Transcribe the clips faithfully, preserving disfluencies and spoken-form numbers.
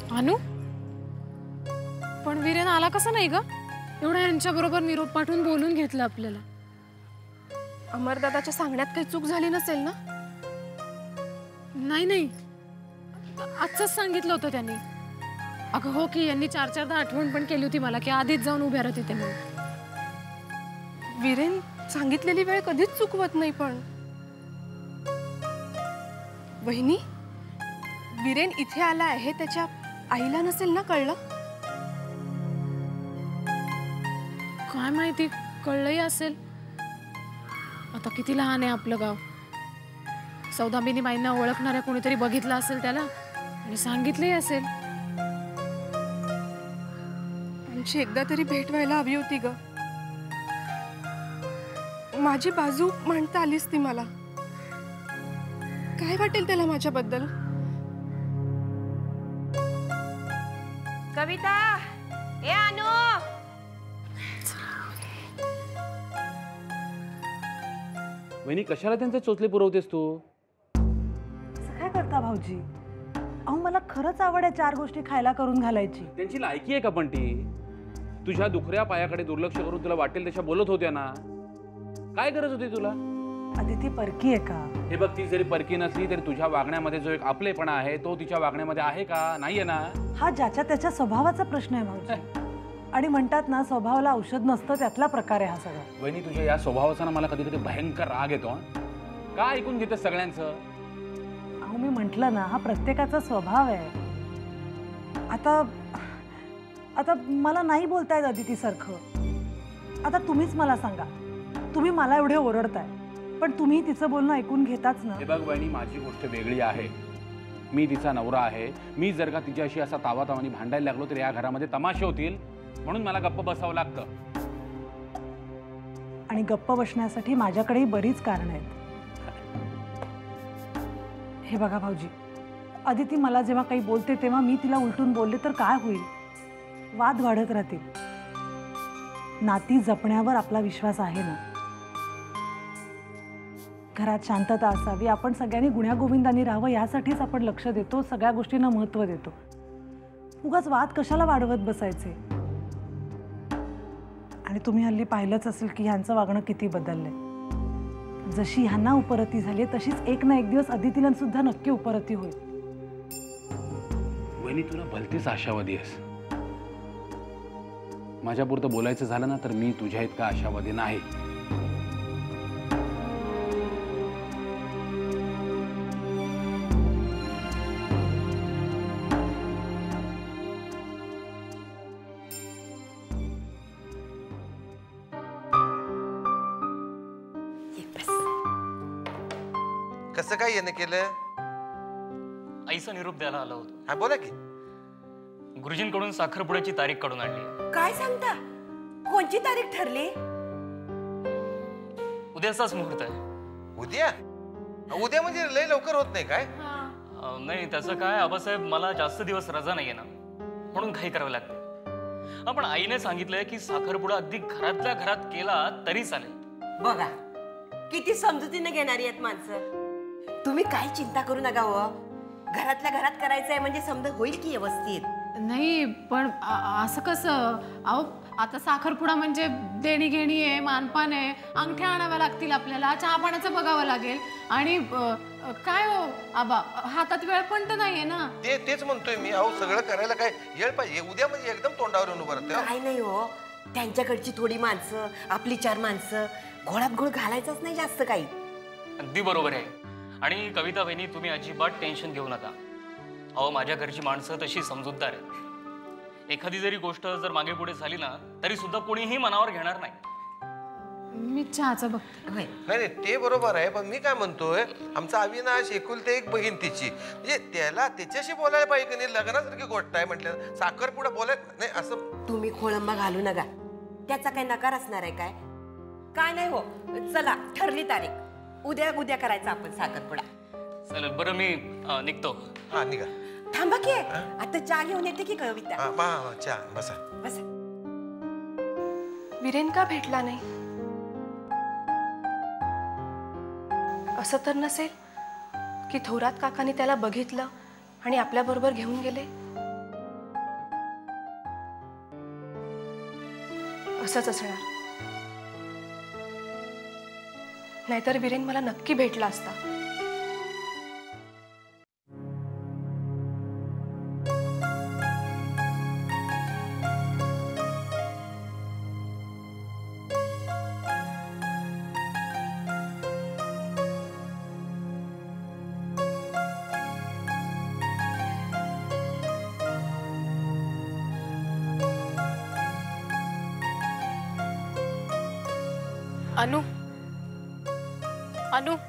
अनु पण वीरेन आला कसा नाही ग? एवढा यांच्या बरोबर निरोप पाठवून बोलून घेतलं आपल्याला. अमरदादाच्या सांगण्यात काही चूक झाली नसेल ना? नाही नाही, आजच सांगितलं होतं त्यांनी. अगं हो की यांनी चार चारदा आठवण पण केली होती मला की आधीच जाऊन उभ्या राहा तिथे म्हणून. वीरेन सांगितलेली वेळ कधीच चुकवत नाही. पण वहिनी, वीरेन इथे आला आहे त्याच्या आईला नसेल ना कळलं? काय माहिती, कळलंही असेल. आता किती लहान आहे आपलं गाव. सौदामिनी बाईंना ओळखणाऱ्या कोणीतरी बघितलं असेल त्याला आणि सांगितलंही असेल. आमची एकदा तरी भेट व्हायला हवी होती ग. माझी बाजू मांडता आलीस ती मला. काय वाटेल त्याला माझ्याबद्दल? कविता, ए अनु, वहिनी कशाला त्यांचे चोचले पुरवतेस तू? काय करता भाऊजी? अहो मला खरंच आवड आहे चार गोष्टी खायला करून घालायची. त्यांची लायकी आहे का पण ती? तुझ्या दुखऱ्या पायाकडे दुर्लक्ष करून तुला वाटेल तशा बोलत होत्या ना. काय गरज होती तुला? अदिती परकी आहे का? हे बघ, ती जरी परकी नसली तरी तुझ्या वागण्यामध्ये जो एक आपलेपणा आहे तो तिच्या वागण्यामध्ये आहे का? नाहीये ना. हा ज्याच्या त्याच्या स्वभावाचा प्रश्न आहे भाऊजी. आणि म्हणतात ना स्वभावाला औषध नसतं, त्यातला प्रकार आहे हा सगळा. वहिनी तुझ्या या स्वभावाचा ना मला कधी कधी भयंकर राग येतो. का ऐकून घेते सगळ्यांचं? अहो मी म्हटलं ना, हा प्रत्येकाचा स्वभाव आहे. आता आता मला नाही बोलतायत अदिती सारखं. आता तुम्हीच मला सांगा, तुम्ही मला एवढे ओरडताय पण तुम्ही तिचं बोलणं ऐकून घेताच ना. हे बघ वहिनी, माझी गोष्ट वेगळी आहे. मी तिचा नवरा आहे. मी जर का तिच्याशी असा तावातावानी भांडायला लागलो तर या घरामध्ये तमाशे होतील. म्हणून मला गप्प बसावं लागतं. आणि गप्प बसण्यासाठी माझ्याकडेही बरीच कारण आहेत. हे बघा भाऊजी, अदिती मला जेव्हा काही बोलते तेव्हा मी तिला उलटून बोलले तर काय होईल? वाद वाढत राहतील. नाती जपण्यावर आपला विश्वास आहे ना. घरात शांतता असावी, आपण सगळ्यांनी गुण्यागोविंदांनी राहावं यासाठीच आपण लक्ष देतो, सगळ्या गोष्टींना महत्त्व देतो. उगाच वाद कशाला वाढवत बसायचे? आणि तुम्ही हल्ली पाहिलंच असेल की ह्यांचं वागणं किती बदललंय. जशी ह्यांना उपरती झाली तशीच एक ना एक दिवस अदितीला सुद्धा नक्की उपरती होईल. वहिनी तुला भलतीच आशावादी आहेस. माझ्यापुरतं बोलायचं झालं ना तर मी तुझ्या इतका आशावादी नाही. कसं काय येणं केलं? आईचा निरोप द्यायला आलो होतो. हा बोला की. गुरुजींकडून साखरपुड्याची तारीख काढून आणली. काय सांगता? कोणची तारीख ठरली? उद्याचाच मुहूर्त आहे. उद्या? उद्या म्हणजे लय लवकर होत नाही काय? नाही त्याचं काय आबासाहेब, मला जास्त दिवस रजा नाहीये ना, म्हणून काही करावं लागते. पण आईने सांगितलंय की साखरपुडा अगदी घरातल्या घरात केला तरी चालेल. बघा किती समजुतीने घेणारी आहेत माणसं. तुम्ही काय चिंता करू नका हो. घरातल्या घरात करायचंय म्हणजे समजा होईल की व्यवस्थित. नाही पण असं कसं? अहो आता साखरपुडा म्हणजे देणी घेणी आहे, मानपान आहे, अंगठ्या आणाव्या लागतील आपल्याला, चहा पाण्याचं बघावं लागेल. आणि काय हो आबा, हातात वेळ पण तर नाहीये ना. ते तेच म्हणतोय मी. अहो सगळं करायला काय वेळ पाहिजे? उद्या म्हणजे एकदम तोंडावर येऊन उभं राहते. काय नाही हो, त्यांच्याकडची थोडी माणसं, आपली चार माणसं, घोळात घोळ घालायचाच नाही जास्त काही. अगदी बरोबर आहे. आणि कविता बहिणी, तुम्ही अजिबात टेन्शन घेऊ नका. अहो माझ्या घरची माणसं तशी समजूतदार आहेत. एखादी जरी गोष्ट जर मागे पुढे झाली ना तरी सुद्धा कोणीही मनावर घेणार नाही. मी चहाचं बघते. नाही नाही ते बरोबर आहे, पण मी काय म्हणतोय, आमचा अविनाश एकुलते एक बहीण तिची, म्हणजे त्याला त्याच्याशी बोलायला पाहिजे की नाही. लग्नासारखी गोष्ट आहे म्हटलं, साखरपुडा बोलायला नाही असं. तुम्ही खोळंबा घालू नका. त्याचा काही नकार असणार आहे काय? काय नाही हो. चला ठरली तारीख. उद्या उद्या करायचा आपण साखरपुडा. चालेल बरं, मी निघतो. हा निघा. थांबा की आता चहा घेऊन येते की कविता. चहा बसा बसा. वीरेन का भेटला नाही? असं तर नसेल की थोरात काकांनी त्याला बघितलं आणि आपल्या बरोबर घेऊन गेले? असंच असणार. नाहीतर वीरेन मला नक्की भेटला असता. अनु अनु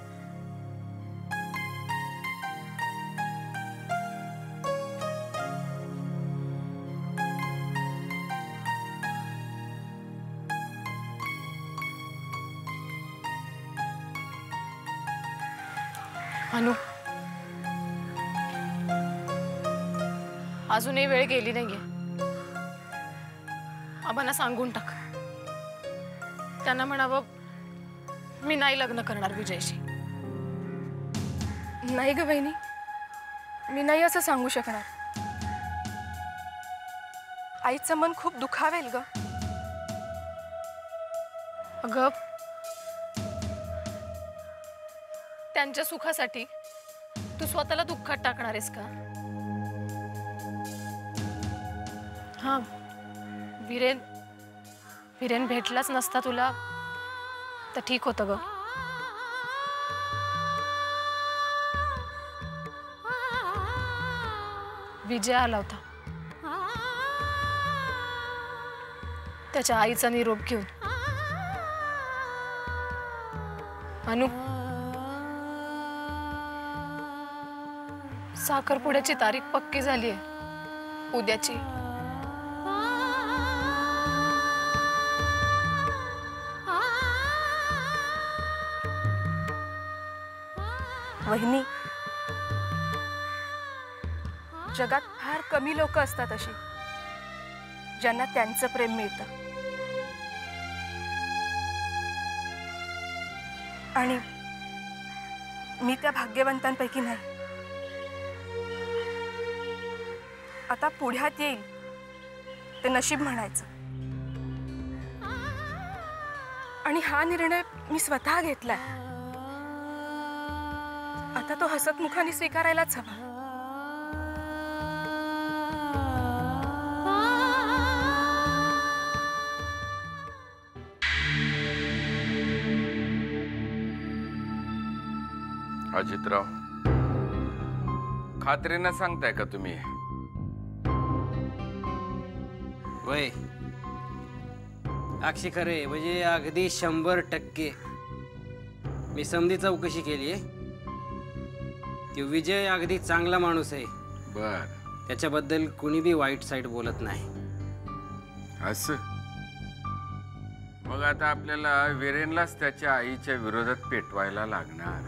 अनु अजूनही वेळ गेली नाहीये. आबांना सांगून टाक. त्यांना म्हणावं मी नाही लग्न करणार विजयशी. नाही ग बहिणी, मी नाही असं सांगू शकणार. आईचं मन खूप दुखावेल ग. अगं त्यांच्या सुखासाठी तू स्वतःला दुःखात टाकणार आहेस का? हा, वीरेन वीरेन भेटलाच नसता तुला तर ठीक होतं ग. विजय आला होता त्याच्या आईचा निरोप घेऊन. अनु, साखरपुड्याची तारीख पक्की झाली आहे उद्याची. वहिनी, जगात फार कमी लोक असतात अशी ज्यांना त्यांचं प्रेम मिळतं. आणि मी त्या भाग्यवंतांपैकी नाही. आता पुढ्यात येईल ते नशीब म्हणायचं. आणि हा निर्णय मी स्वतः घेतलाय. आता तो हसतमुखाने स्वीकारायलाच हवा. अजितराव, खात्रीनं सांगताय का तुम्ही? वय अक्षी खरे म्हणजे अगदी शंभर टक्के. मी समधी चौकशी केली आहे. की विजय अगदी चांगला माणूस आहे. बर, त्याच्याबद्दल कुणी बी वाईट साईड बोलत नाही. असं मग आता आपल्याला वीरेनलाच त्याच्या आईच्या विरोधात पेटवायला लागणार.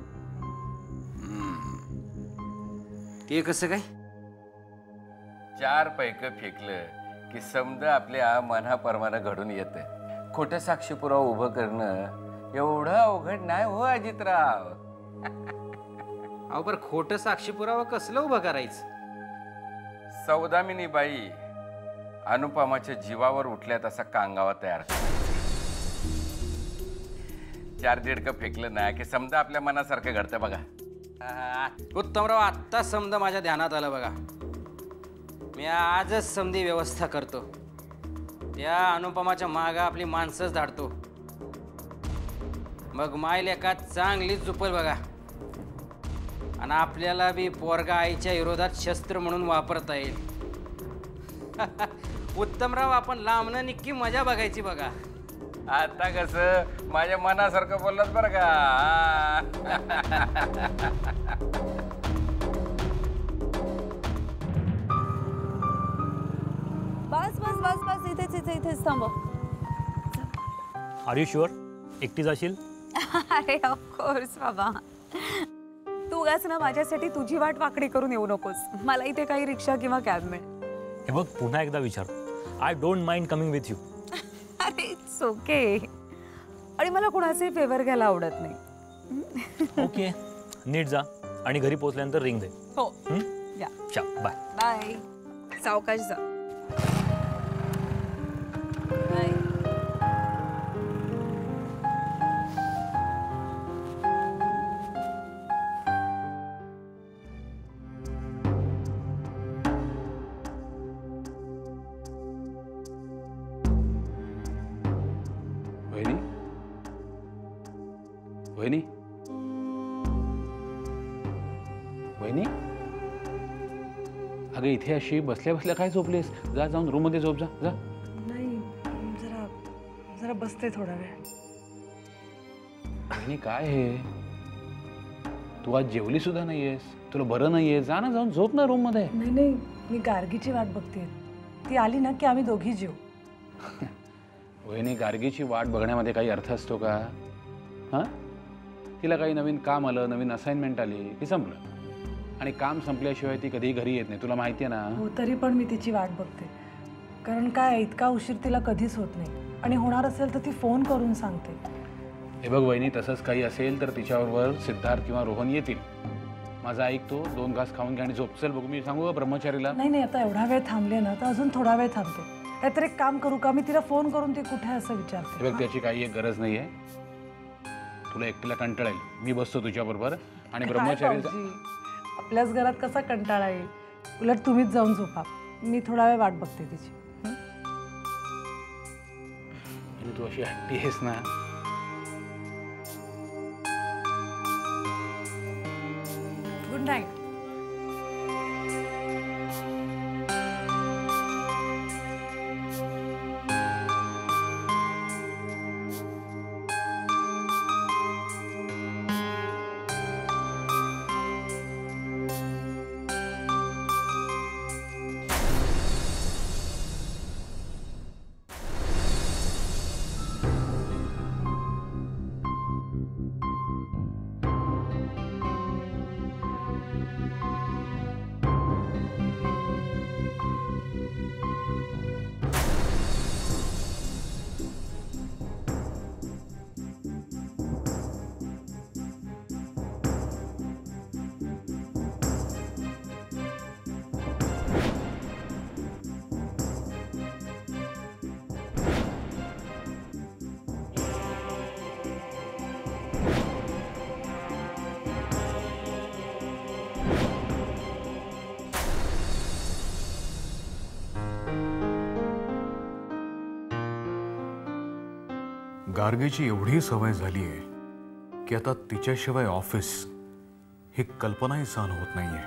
ते कसं काय? चार पैक फेकलं की समजा आपल्या मनाप्रमाणे घडून येतं. खोटं साक्षी पुरावा उभं करणं एवढं अवघड नाही हो अजितराव. अहो पर खोटं साक्षी पुरावा कसलं उभं करायचं? सौदामिनी बाई अनुपमाच्या जीवावर उठल्या तसा कांगावा तयार करा. चार दीडकं फेकलं ना की समजा आपल्या मनासारखं घडतं बघा. उत्तमराव, आत्ता समजा माझ्या ध्यानात आलं बघा. मी आजच समधी व्यवस्था करतो. त्या अनुपमाच्या मागं आपली माणसंच धाडतो. मग माय लेका चांगलीच झुपल बघा. आणि आपल्याला बी पोरगा आईच्या विरोधात शस्त्र म्हणून वापरता येईल. उत्तमराव, आपण लांबनं निक्की मजा बघायची बघा. आता कसं माझ्या मनासारखं बोललात बरं का. बस बस बस बस इथेच इथे इथेच थांब. Are you sure? एकटी जाशील? अरे ऑफकोर्स बाबा. तू उगाच ना माझ्यासाठी तुझी वाट वाकडी करून येऊ नकोस. मला इथे काही रिक्षा किंवा कॅब मिळेल. हे बघ, पुन्हा एकदा विचार. I don't mind coming with you. अरे इट्स ओके. आणि मला कुणाचे फेवर घ्यायला आवडत नाही. ओके, नीट जा आणि घरी पोहोचल्यानंतर रिंग दे. हो, या. चा बाय. बाय. सावकाश जा. बाय. वहिनी वहिनी अगं इथे अशी बसल्या बसल्या काय झोपलीस? जा जाऊन रूम मध्ये झोप जा जा. नाही जरा जरा बसते थोडा वेळ. वहिनी काय हे? तू आज जेवली सुद्धा नाहीयेस, तुला बरं नाहीये, जा ना जाऊन झोप ना रूम मध्ये. नाही नाही मी गार्गीची वाट बघते. ती आली ना की आम्ही दोघी जेऊ. वहिनी गार्गीची वाट बघण्यामध्ये काही अर्थ असतो का? हां तिला काही नवीन काम आलं, नवीन असाइनमेंट आली की संपलं. आणि काम संपल्याशिवाय ती कधीही घरी येत नाही, तुला माहिती आहे ना. हो तरी पण मी तिची वाट बघते. कारण काय इतका उशीर तिला कधीच होत नाही. आणि होणार असेल तर ती फोन करून सांगते. हे बघ वहिनी, तसंच काही असेल तर तिच्याबरोबर सिद्धार्थ किंवा रोहन येतील. माझा ऐकतो, दोन घास खाऊन घ्या आणि झोप. चल बघू, मी सांगू का ब्रह्मचारीला? नाही नाही आता एवढा वेळ थांबले ना तर अजून थोडा वेळ थांबते. काहीतरी एक काम करू का? मी तिला फोन करून ती कुठे आहे असं विचारते. बघ त्याची काही एक गरज नाही आहे. तुला एकटीला कंटाळा येईल, मी बसतो तुझ्याबरोबर आणि ब्रह्मचारी. आपल्याच घरात कसा कंटाळा येईल? उलट तुम्हीच जाऊन झोपा, मी थोडा वेळ वाट बघते तिची. तू अशी हट्टी आहेस ना. Good night. गार्गीची एवढी सवय झाली आहे की आता तिच्याशिवाय ऑफिस ही कल्पनाही सहन होत नाहीये.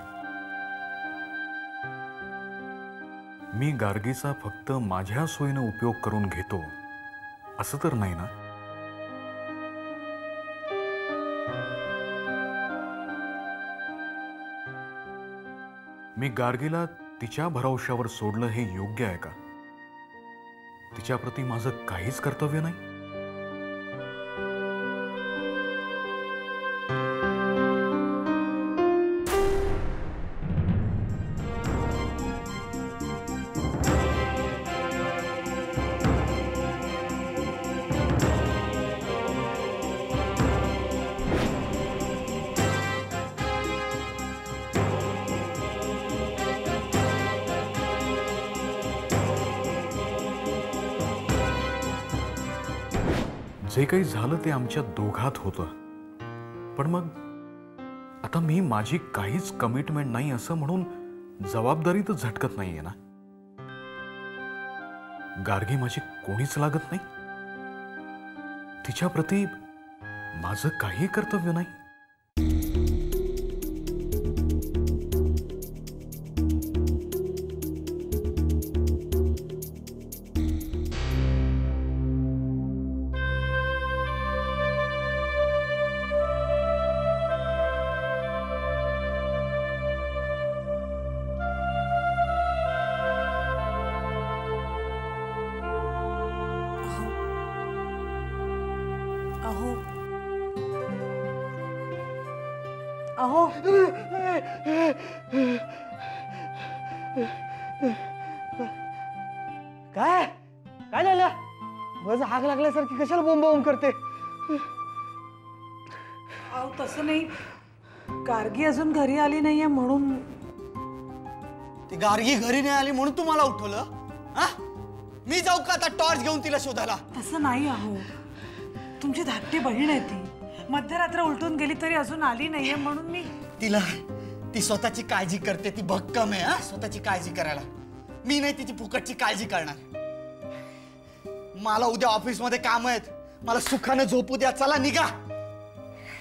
मी गार्गीचा फक्त माझ्या सोयीनं उपयोग करून घेतो असं तर नाही ना? मी गार्गीला तिच्या भरवशावर सोडलं हे योग्य आहे का? तिच्याप्रती माझं काहीच कर्तव्य नाही? जे काही झालं ते आमच्या दोघात होतं. पण मग आता मी माझी काहीच कमिटमेंट नाही असं म्हणून जबाबदारी तर झटकत नाहीये ना. गार्गी माझी कोणीच लागत नाही. तिच्याप्रती माझं काही कर्तव्य नाही. अहो अहो काय काय झालं? बस आग लागल्यासारखी कशाला बोंब बोंब करते? अहो तसं नाही, गार्गी अजून घरी आली नाहीये म्हणून. ती गार्गी घरी नाही आली म्हणून तुम्हाला उठवलं? हा? मी जाऊ का आता टॉर्च घेऊन तिला शोधायला? तसं नाही अहो, तुमची धाकटी बहीण आहे ती. मध्यरात्र उलटून गेली तरी अजून आली नाहीये म्हणून मी. तिला ती स्वतःची काळजी करते, ती भक्कम आहे. हा स्वतःची काळजी करायला. मी नाही तिची फुकटची काळजी करणार. मला उद्या ऑफिस मध्ये काम आहेत, मला सुखाने झोपू द्या. चला निघा.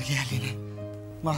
गार्गी आली नाही मला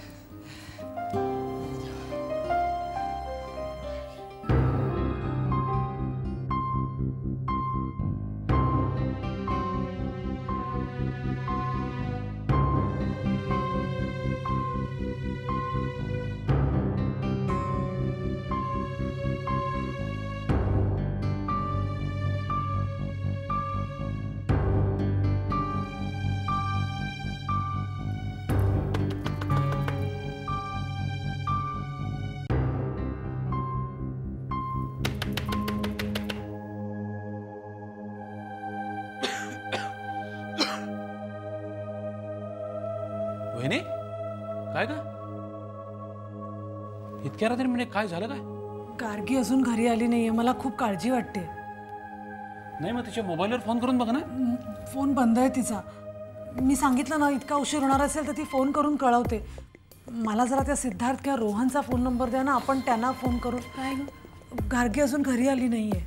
वहिनी काय का इतक्या रात्री म्हणजे काय झालं काय? गार्गी अजून घरी आली नाहीये, मला खूप काळजी वाटते. नाही मग तिच्या मोबाईलवर फोन करून बघ ना. फोन बंद आहे तिचा. मी सांगितलं ना इतका उशीर होणार असेल तर ती फोन करून कळवते. मला जरा त्या सिद्धार्थ किंवा रोहनचा फोन नंबर द्या ना, आपण त्यांना फोन करून. काय गार्गी अजून घरी आली नाहीये.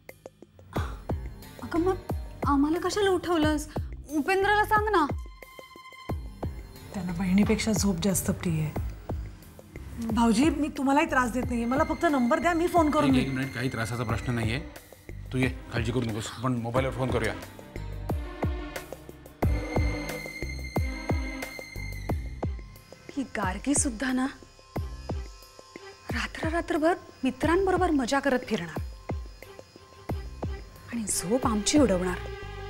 अगं मग आम्हाला कशाला उठवलंस? उपेंद्राला सांग ना. त्यांना बहिणीपेक्षा झोप जास्त प्रिय आहे. भाऊजी मी तुम्हालाही त्रास देत नाहीये, मला फक्त नंबर द्या, मी फोन करून एक मिनिट, काही त्रासाचा प्रश्न नाहीये. तू ये, काळजी करू नकोस. पण मोबाईलवर फोन करूया. ही गार्गी सुद्धा ना रात्र रात्रभर मित्रांबरोबर मजा करत फिरणार आणि झोप आमची उडवणार.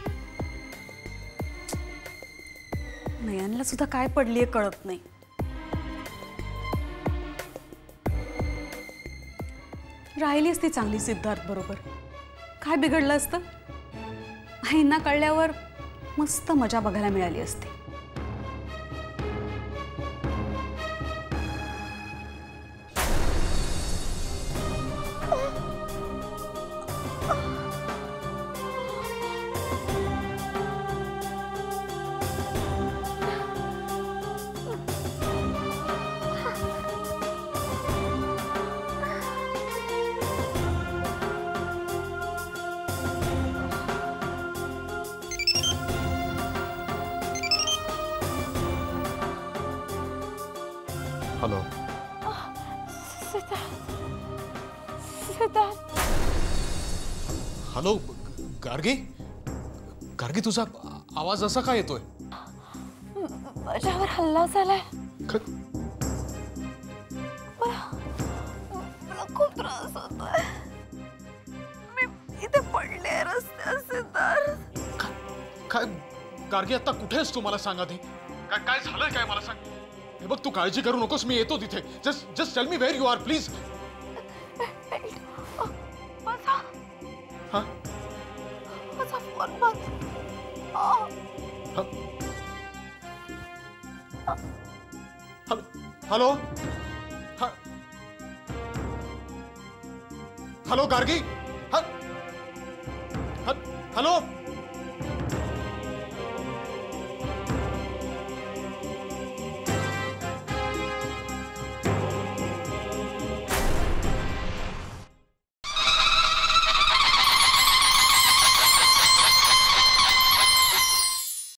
नयनला सुद्धा काय पडलीये कळत नाही. राहिली असती चांगली सिद्धार्थ बरोबर, काय बिघडलं असतं? आईंना कळल्यावर मस्त मजा बघायला मिळाली असती. हॅलो हॅलो गार्गी गार्गी तुझा आवाज असा काय येतोय? माझ्यावर हल्ला झालाय. मला खूप त्रास होतोय. मी इथे पडले रस्त्यावर सिद्धार्थ. काय गार्गी आता कुठे आहेस तू? मला सांग आधी. काय काय झालंय काय मला सांग. हे बघ तू काळजी करू नकोस, मी येतो तिथे. Just just tell me where you are please. हा माझा फोन बंद. Hello hello Gargi. हॅलो